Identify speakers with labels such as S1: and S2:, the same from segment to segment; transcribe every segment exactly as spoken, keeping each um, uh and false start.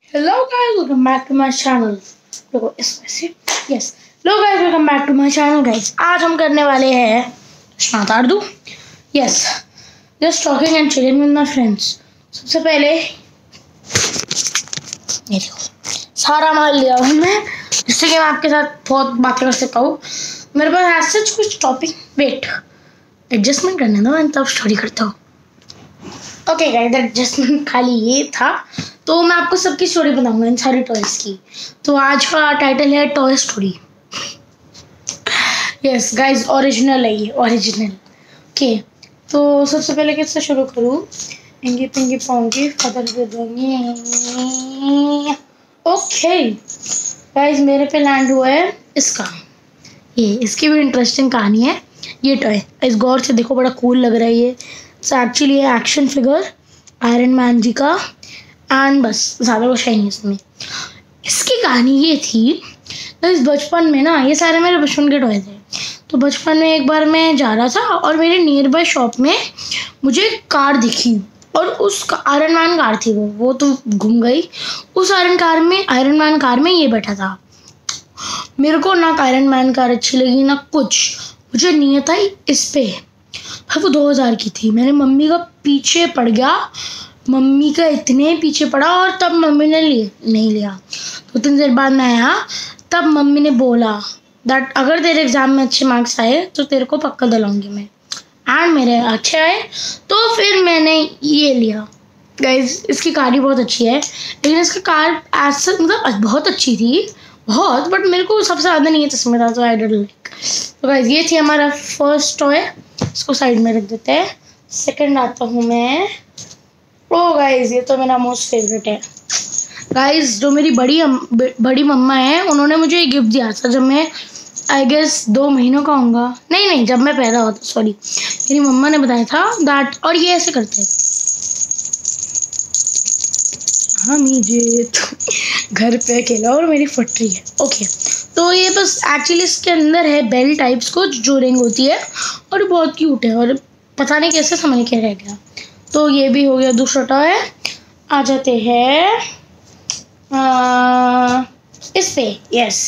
S1: Hello guys, welcome back to my channel. देखो इसमें से yes. Hello guys, welcome back to my channel guys. आज हम करने वाले हैं शानदार दो yes. Just talking and chilling with my friends. सबसे पहले ये देखो सारा माल लिया हूँ मैं जिससे कि मैं आपके साथ बहुत बातें कर सकता हूँ. मेरे पास ऐसे कुछ टॉपिक वेट एडजस्टमेंट करने दो मैं तब स्टोरी करता हूँ. ओके गाइस, एडजस्टमेंट खाली ये था तो मैं आपको सबकी स्टोरी बताऊंगा इन सारे टॉयज की. तो आज का टाइटल है Toy Story. Yes guys, original है ये, ओरिजिनल. ओके, तो सबसे पहले किससे शुरू करूँ? इंगी पिंगी पोंगी फदर दे दूंगी. ओके गाइस, मेरे पे लैंड हुआ है इसका. ये इसकी भी इंटरेस्टिंग कहानी है. ये टॉय इस गौर से देखो, बड़ा कूल लग रहा है ये. एक्चुअली ये action figure Iron Man ji का एंड बस ज़्यादा कुछ है नहीं इसमें. इसकी कहानी ये थी तो इस बचपन में ना, ये सारे मेरे बचपन के टॉय थे. तो बचपन में एक बार मैं जा रहा था और मेरे नियर बाय शॉप में मुझे कार दिखी और उस आयरन मैन कार थी. वो वो तो घूम गई. उस आयरन कार में आयरन मैन कार में ये बैठा था. मेरे को ना आयरन मैन कार अच्छी लगी ना कुछ. मुझे नीयत आई इस पे. हाँ, वो दो हज़ार की थी. मैंने मम्मी का पीछे पड़ गया. मम्मी का इतने पीछे पड़ा और तब मम्मी ने लिए नहीं लिया. दो तीन देर बाद मैं आया तब मम्मी ने बोला दैट अगर तेरे एग्ज़ाम में अच्छे मार्क्स आए तो तेरे को पक्का दिलाऊंगी मैं. एंड मेरे अच्छे आए तो फिर मैंने ये लिया. गाइस, इसकी कार ही बहुत अच्छी है लेकिन इसका कार ऐसा मतलब बहुत अच्छी थी बहुत, बट मेरे को सबसे ज़्यादा नहीं चश्मे था तो आई डोंट लाइक. तो गाइस, ये थी हमारा फर्स्ट टॉय. इसको साइड में रख देते हैं. सेकंड आता हूँ मैं. ओ गाइस, ये तो मेरा मोस्ट फेवरेट है. गाइस, जो मेरी बड़ी बड़ी मम्मा है उन्होंने मुझे गिफ्ट दिया था जब मैं आई गेस दो महीनों का होऊंगा. नहीं नहीं जब मैं पैदा हुआ था, सॉरी. मेरी मम्मा ने बताया था दैट. और ये ऐसे करते हैं हम ये तो घर पे अकेला और मेरी फटरी है. ओके, तो ये बस एक्चुअली इसके अंदर है बेल टाइप्स को जो रिंग होती है और बहुत क्यूट है और पता नहीं कैसे समझ के रह गया. तो ये भी हो गया दूसरा टॉय. आ जाते हैं इस पे. यस,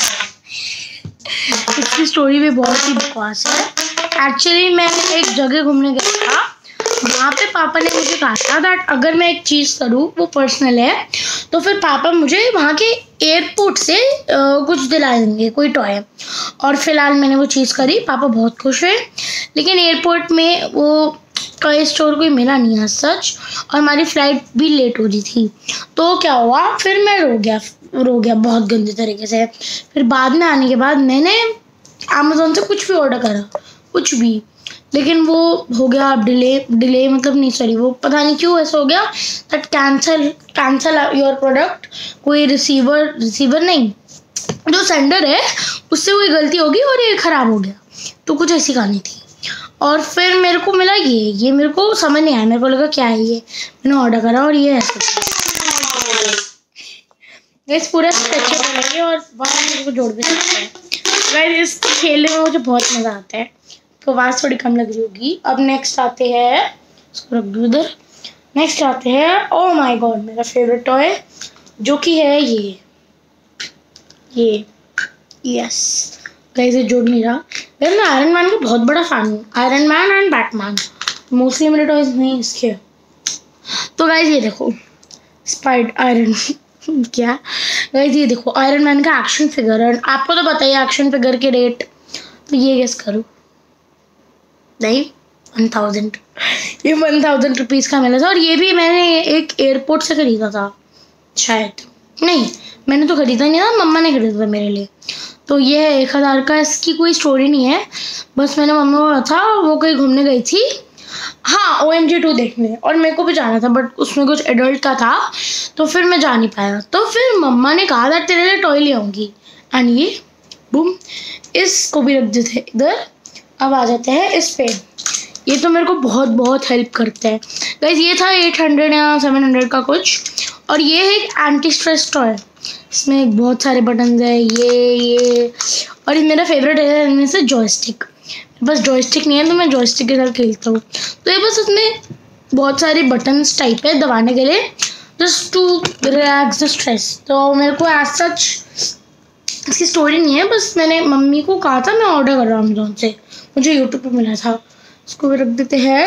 S1: इसकी स्टोरी भी बहुत ही बकवास है. एक्चुअली मैं एक जगह घूमने गया था. वहाँ पे पापा ने मुझे कहा था दैट अगर मैं एक चीज़ करूँ वो पर्सनल है तो फिर पापा मुझे वहाँ के एयरपोर्ट से आ, कुछ दिला देंगे, कोई टॉय. और फिलहाल मैंने वो चीज़ करी. पापा बहुत खुश हुए. लेकिन एयरपोर्ट में वो टॉय स्टोर कोई मिला नहीं है सच. और हमारी फ़्लाइट भी लेट हो रही थी. तो क्या हुआ, फिर मैं रो गया रो गया बहुत गंदे तरीके से. फिर बाद में आने के बाद मैंने अमेज़ोन से कुछ भी ऑर्डर करा, कुछ भी. लेकिन वो हो गया डिले डिले मतलब नहीं सॉरी वो पता नहीं क्यों ऐसा हो गया that cancel cancel your product. कोई रिसीवर रिसीवर नहीं जो सेंडर है उससे कोई गलती होगी और ये ख़राब हो गया. तो कुछ ऐसी कहानी थी. और फिर मेरे को मिला ये ये मेरे को समझ नहीं आया. मेरे को लगा क्या है ये. मैंने ऑर्डर करा और ये ऐसा गाइस पूरा अच्छे बनेंगे और वहाँ मेरे को जोड़ भी सकते हैं. गाइस, इस खेलने में मुझे बहुत मज़ा आता है. तो आवाज़ थोड़ी कम लग रही होगी. अब नेक्स्ट आते हैं, इसको रख दो उधर. नेक्स्ट आते हैं ओ माय गॉड मेरा फेवरेट टॉय जो कि है ये ये यस गाइस, ये जोड़ नहीं रहा. मैं आयरन मैन का बहुत बड़ा फैन हूँ. Iron Man and Batman mostly मेरे टॉयज नहीं इसके. तो गाइस ये देखो स्पाइड आयरन क्या गाइस, ये देखो आयरन मैन का एक्शन फिगर. और आपको तो बताइए एक्शन फिगर के रेट. तो ये गेस करो. नहीं, वन थाउजेंड. ये वन थाउजेंड रुपीज़ का मिला था. और ये भी मैंने एक एयरपोर्ट से खरीदा था शायद. नहीं, मैंने तो खरीदा नहीं था, मम्मा ने खरीदा था मेरे लिए. तो ये है एक हज़ार का. इसकी कोई स्टोरी नहीं है, बस मैंने मम्मा को था वो कहीं घूमने गई थी. हाँ, ओ एम जी टू देखने. और मेरे को भी जाना था बट उसमें कुछ एडल्ट का था तो फिर मैं जा नहीं पाया. तो फिर मम्मा ने कहा था तेरे लिए टॉय ले आऊँगी. एंड ये बूम, इसको भी रख देते इधर. अब आ जाते हैं इस पे. ये तो मेरे को बहुत बहुत हेल्प करते हैं गाइस. ये था एट हंड्रेड या सेवन हंड्रेड का कुछ. और ये है एक एंटी स्ट्रेस टॉय. इसमें बहुत सारे बटन्स है ये ये और ये मेरा फेवरेट है इनमें से जॉयस्टिक. बस जॉयस्टिक नहीं है तो मैं जॉयस्टिक के साथ खेलता हूँ. तो ये बस उसमें बहुत सारे बटन्स टाइप है दबाने के लिए. Just to relax the stress. तो मेरे को एज सच इसकी स्टोरी नहीं है, बस मैंने मम्मी को कहा था मैं ऑर्डर कर रहा हूँ अमेज़ॉन से, मुझे यूट्यूब पे मिला था। इसको भी रख देते हैं।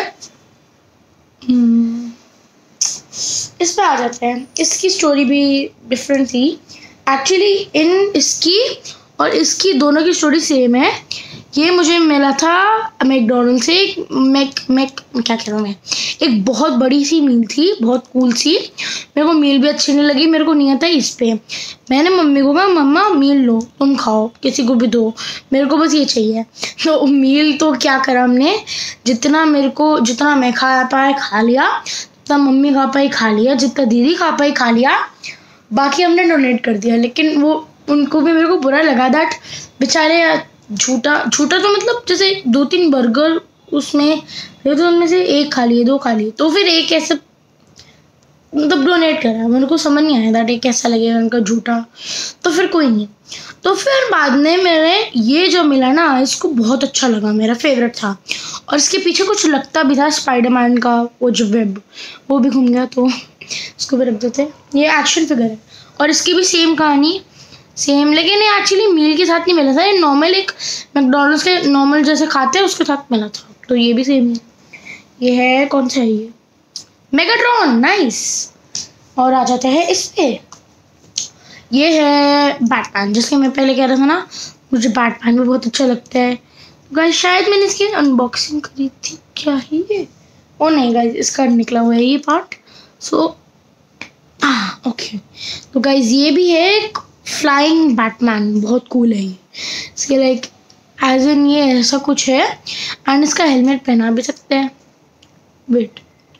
S1: इस पे आ जाते हैं। इसकी स्टोरी भी डिफरेंट थी एक्चुअली। इन इसकी और इसकी दोनों की स्टोरी सेम है। ये मुझे मिला था मैकडॉनल्ड से। मैक मैक क्या कह रहा हूँ मैं, एक बहुत बड़ी सी मील थी, बहुत कूल सी। मेरे को मील भी अच्छी नहीं लगी, मेरे को नहीं आता इस पे। मैंने मम्मी को कहा मम्मा मील लो, तुम खाओ, किसी को भी दो, मेरे को बस ये चाहिए। तो मील तो क्या करा हमने, जितना मेरे को जितना मैं खा पाए खा लिया, जितना मम्मी खा पाई खा लिया, जितना दीदी खा पाई खा लिया, बाकी हमने डोनेट कर दिया। लेकिन वो उनको भी मेरे को बुरा लगा दैट बेचारे झूठा झूठा तो मतलब जैसे दो तीन बर्गर उसमें तो उनमें से एक खा लिए, दो खा लिए, तो फिर एक ऐसे मतलब डोनेट करा। मेरे को समझ नहीं आया दैट ये कैसा लगेगा उनका झूठा, तो फिर कोई नहीं। तो फिर बाद में मेरे ये जो मिला ना, इसको बहुत अच्छा लगा, मेरा फेवरेट था। और इसके पीछे कुछ लगता भी था स्पाइडरमैन का वो जो वेब, वो भी घूम गया, तो इसको भी रख देते। ये एक्शन फिगर है और इसकी भी सेम कहानी सेम, लेकिन ये एक्चुअली मील के साथ नहीं मिला था, ये नॉर्मल एक मैकडॉनल्ड्स के नॉर्मल जैसे खाते हैं उसके साथ मिला था। तो ये भी सेम है। ये है कौन सा है, ये मेगाट्रॉन, नाइस। और आ जाते हैं इस पे। ये है बैटमैन, जिसके मैं पहले कह रहा था ना, मुझे बैटमैन भी बहुत अच्छा लगता है। गाइस शायद मैंने इसकी अनबॉक्सिंग करी थी, क्या है ये? ओ नहीं गाइस, इसका निकला हुआ है ये पार्ट। सो ओके, तो गाइस ये भी है एक फ्लाइंग बैटमैन, बहुत कूल है ये। इसके लाइक एज इन ये ऐसा कुछ है एंड इसका हेलमेट पहना भी सकते हैं। वेट,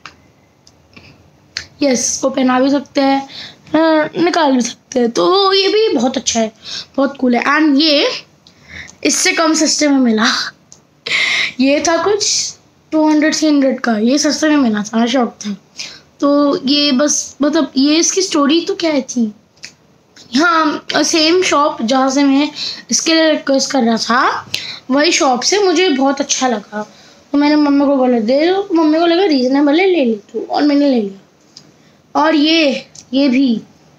S1: यस वो पहना भी सकते हैं, निकाल भी सकते हैं। तो ये भी बहुत अच्छा है, बहुत कूल है। एंड ये इससे कम सस्ते में मिला। ये था कुछ टू हंड्रेड थ्री हंड्रेड का, ये सस्ते में मिला था, शौक था। तो ये बस मतलब ये इसकी स्टोरी तो क्या थी, हाँ सेम शॉप जहाँ से मैं इसके लिए रिक्वेस्ट कर रहा था, वही शॉप से मुझे बहुत अच्छा लगा। तो मैंने मम्मी को बोला दे दो, मम्मी को लगा रीजनेबल है, ले ली तू, और मैंने ले लिया। और ये ये भी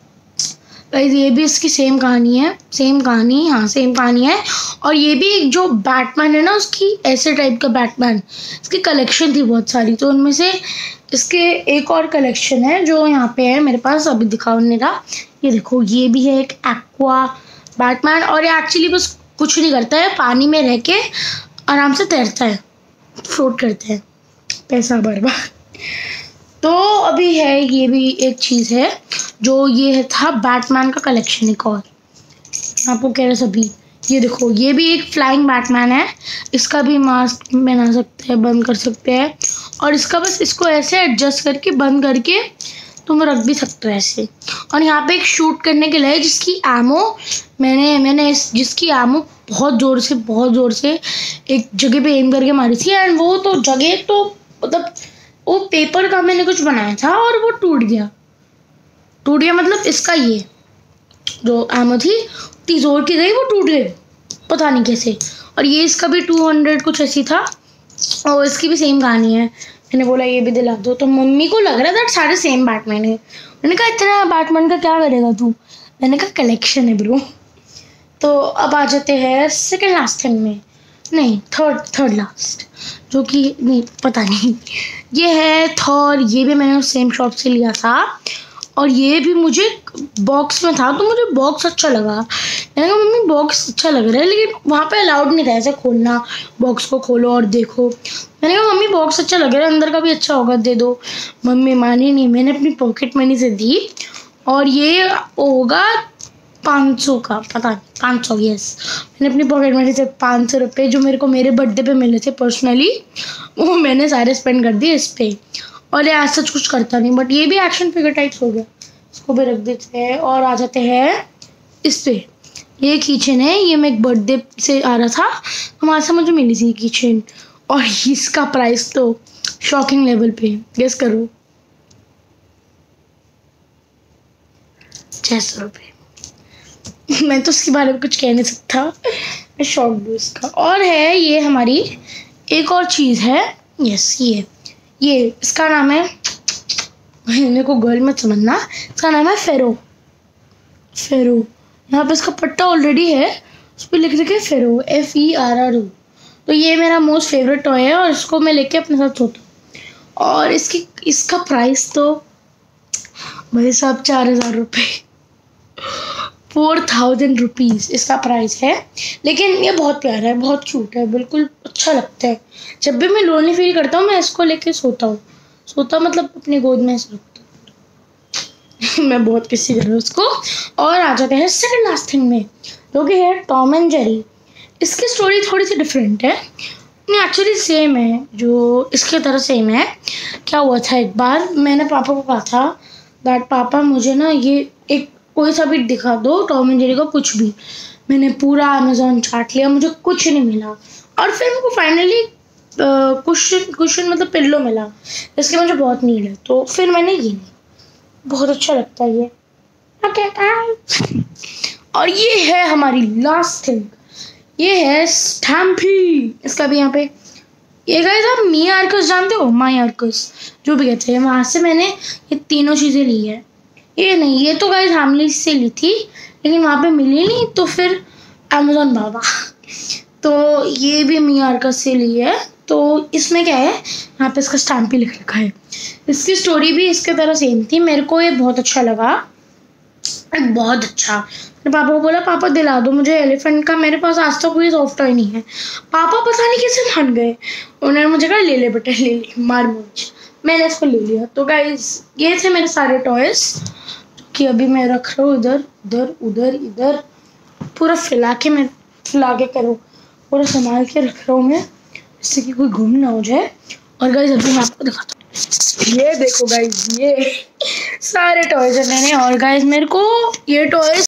S1: गाइस, ये भी इसकी सेम कहानी है, सेम कहानी हाँ सेम कहानी है। और ये भी एक जो बैटमैन है ना, उसकी ऐसे टाइप का बैटमैन, इसकी कलेक्शन थी बहुत सारी, तो उनमें से इसके एक और कलेक्शन है जो यहाँ पे है मेरे पास, अभी दिखाओ नहीं रहा। ये देखो, ये भी है एक एक्वा बैटमैन, और ये एक्चुअली बस कुछ नहीं करता है, पानी में रह के आराम से तैरता है, फ्लोट करते हैं, पैसा बर्बाद। तो अभी है ये भी एक चीज़ है जो ये था बैटमैन का कलेक्शन। एक और आपको कह रहे सभी, ये देखो ये भी एक फ्लाइंग बैटमैन है, इसका भी मास्क बना सकते हैं, बंद कर सकते हैं, और इसका बस इसको ऐसे एडजस्ट करके बंद करके तुम रख भी सकते हो ऐसे। और यहाँ पे एक शूट करने के लिए जिसकी एमो मैंने मैंने इस जिसकी एमो बहुत ज़ोर से बहुत ज़ोर से एक जगह पे एम करके मारी थी, एंड वो तो जगह तो मतलब वो पेपर का मैंने कुछ बनाया था और वो टूट गया टूट गया मतलब इसका ये जो एमो थी इतनी जोर की गई, वो टूट गई पता नहीं कैसे। और ये इसका भी टू हंड्रेड कुछ ऐसी था, और इसकी भी सेम कहानी है। मैंने बोला ये भी दिला दो, तो मम्मी को लग रहा था सारे सेम बैटमैन है। मैंने कहा इतना बैटमैन का क्या करेगा तू, मैंने कहा कलेक्शन है ब्रो। तो अब आ जाते हैं सेकंड लास्ट थिंग में, नहीं थर्ड थर्ड लास्ट, जो कि नहीं पता नहीं, ये है थॉर। ये भी मैंने सेम शॉप से लिया था, और ये भी मुझे बॉक्स में था, तो मुझे बॉक्स अच्छा लगा। मैंने कहा मम्मी बॉक्स अच्छा लग रहा है, लेकिन वहाँ पे अलाउड नहीं था ऐसे खोलना, बॉक्स को खोलो और देखो। मैंने कहा मम्मी बॉक्स अच्छा लग रहा है, अंदर का भी अच्छा होगा, दे दो। मम्मी मानी नहीं, मैंने अपनी पॉकेट मनी से दी, और ये होगा पाँच सौ का, पता नहीं पाँच सौ, यस मैंने अपनी पॉकेट मनी से पाँच सौ रुपये जो मेरे को मेरे बर्थडे पे मिले थे पर्सनली, वो मैंने सारे स्पेंड कर दिए इस पर। और ये आज सच कुछ करता नहीं, बट ये भी एक्शन फिगर टाइप्स हो गया, इसको भी रख देते हैं। और आ जाते हैं इस पे, ये कीचेन है, ये मैं एक बर्थडे से आ रहा था, तो वहाँ से मुझे मिली थी कीचेन, और इसका प्राइस तो शॉकिंग लेवल पे, गेस करो, छः सौ रुपये। मैं तो इसके बारे में कुछ कह नहीं सकता, मैं शॉक दूँ इसका। और है ये हमारी एक और चीज़ है, यस ये ये इसका नाम है मेरे को गर्ल मत समझना, इसका नाम है फेरो। फेरो, यहाँ पे इसका पट्टा ऑलरेडी है, उस पर लिख रखे Ferro, F E R R O. तो ये मेरा मोस्ट फेवरेट टॉय है और इसको मैं लेके अपने साथ सोता हूँ। और इसकी इसका प्राइस तो भाई साहब चार हज़ार रुपये, फोर थाउजेंड रुपीज़ इसका प्राइस है। लेकिन ये बहुत प्यारा है, बहुत क्यूट है, बिल्कुल अच्छा लगता है। जब भी मैं लोनली फील करता हूँ मैं इसको लेके सोता हूँ। सोता मतलब अपनी गोद में ऐसे रखता हूँ। मैं बहुत किसी कर रहा हूँ उसको। और आ जाते हैं सेकंड लास्ट थिंग में, जो कि है टॉम एंड जेरी। इसकी स्टोरी थोड़ी सी डिफरेंट है, नहीं एक्चुअली सेम है, जो इसके तरह सेम है। क्या हुआ था, एक बार मैंने पापा को कहा था दैट पापा मुझे ना ये एक कोई सा भी दिखा दो टॉम एंड जेरी का, कुछ भी। मैंने पूरा अमेज़ॉन चाट लिया, मुझे कुछ नहीं मिला। और फिर मेरे को फाइनली कुशन कुशन मतलब पिल्लो मिला, इसकी मुझे बहुत नीड है। तो फिर मैंने ये ली, बहुत अच्छा लगता है ये। ओके और ये है हमारी लास्ट थिंग, ये है स्टैम्पी। इसका भी यहाँ पे ये गाइस, आप मी आर्कस जानते हो, माई आर्कस जो भी कहते हैं, वहाँ से मैंने ये तीनों चीज़ें ली है। ये नहीं, ये तो गाइस फैमिली से ली थी लेकिन वहाँ पे मिली नहीं, तो फिर अमेज़ॉन बाबा। तो ये भी मी आर्कस से ली है। तो इसमें क्या है, यहाँ पे इसका स्टैम्पी लिख रखा है। इसकी स्टोरी भी इसके तरह सेम थी, मेरे को ये बहुत अच्छा लगा, बहुत अच्छा। मैंने पापा को बोला पापा दिला दो मुझे एलिफेंट का, मेरे पास आज तक कोई सॉफ्ट टॉय नहीं है। पापा पता नहीं कैसे मान गए, उन्होंने मुझे कहा ले ले बेटा ले ले, मार मुझ। मैंने इसको ले लिया। तो गाइस ये थे मेरे सारे टॉयज कि अभी मैं रख रहा हूँ इधर उधर उधर इधर, पूरा फैला के मैं फैला के करूँ, पूरा संभाल के रख रहा हूँ मैं, इससे कि कोई गुम ना हो जाए। और गाइस अभी मैं आपको दिखाता हूँ, ये देखो गाइस ये सारे टॉयज है मैंने। और गाइस मेरे को ये टॉयज